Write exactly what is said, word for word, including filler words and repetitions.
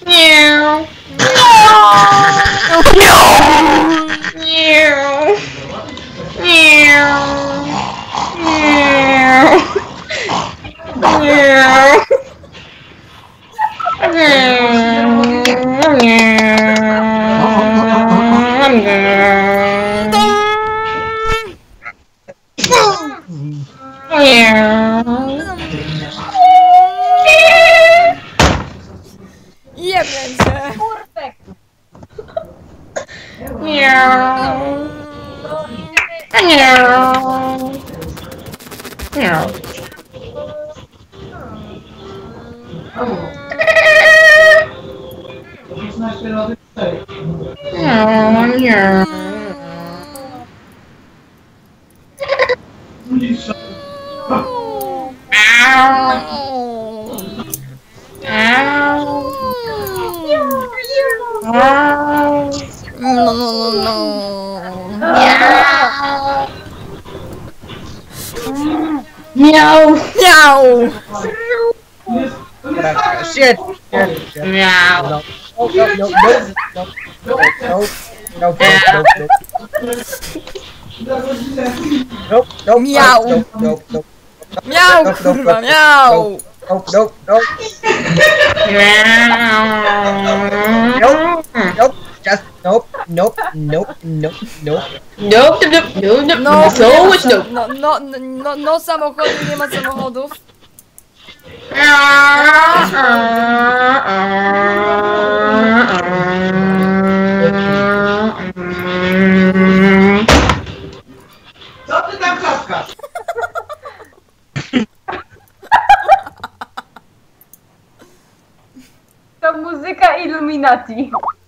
Miau. Jebnę cię! Perfekt. No, no, no, no. Miau. Miau! Shit! Shit! Shit! Miau. No! No! No! No! No! No! No! No! No! Miau. No! No! No! Miau, kurwa, miau! No! No! No! Nope! Nope! Just nope! Nope! Nope! Nope! Nope! Nope, nope, nope, nope, No, no, so it's nope. no, no, no, no samochody, nie ma samochodów. Co ty tam kaskasz? To muzyka Illuminati.